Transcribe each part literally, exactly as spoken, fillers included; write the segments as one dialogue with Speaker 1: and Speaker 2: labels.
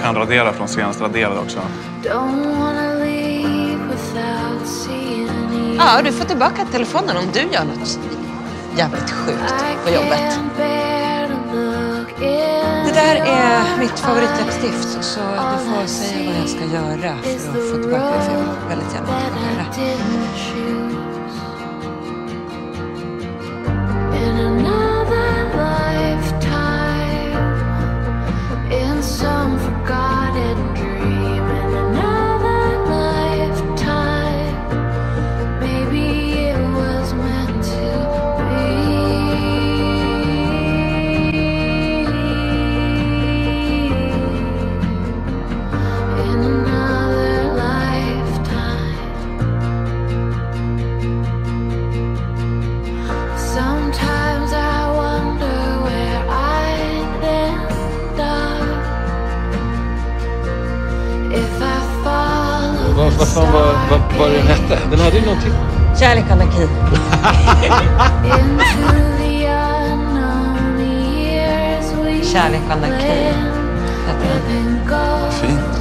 Speaker 1: kan radera från senaste raderad också.
Speaker 2: Ja, du får tillbaka telefonen om du gör något jävligt sjukt på jobbet. Det där är mitt favoritläppstift, så du får säga vad jag ska göra för att få tillbaka det, för jag vill väldigt gärna tillbaka det.
Speaker 3: Vad fan var, vad, vad den hette? Den hade ju någonting.
Speaker 2: Kärlek, Anarchy. Kärlek, Anarchy.
Speaker 1: Fint.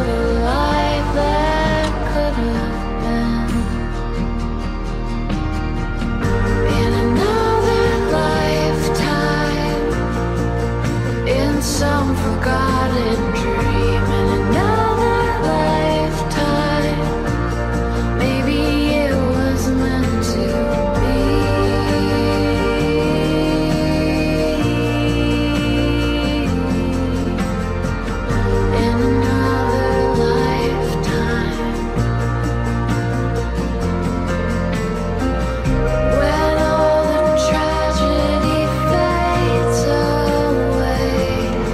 Speaker 4: Some forgotten dream in another lifetime. Maybe it was meant to be. In another lifetime. When all the tragedy fades away.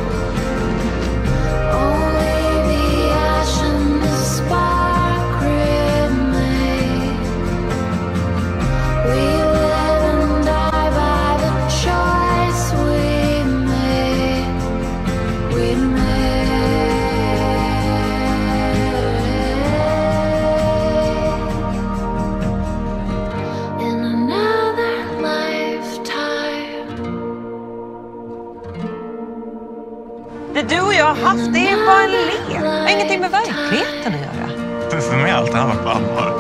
Speaker 2: Det du och jag har haft, det är bara en lek. Det har ingenting med verkligheten att göra.
Speaker 1: För mig har allt det här varit på allvar.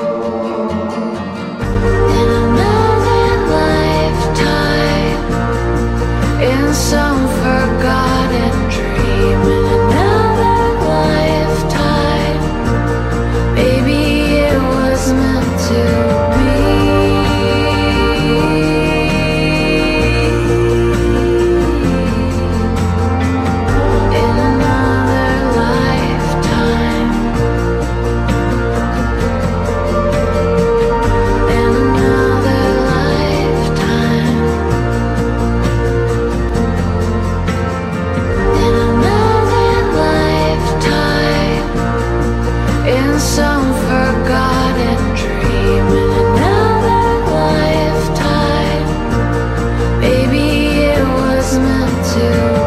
Speaker 4: In some forgotten dream, in another lifetime, maybe it was meant to be. In another lifetime, in another lifetime. In another lifetime, in some forgotten dream, in another lifetime, maybe it was meant to.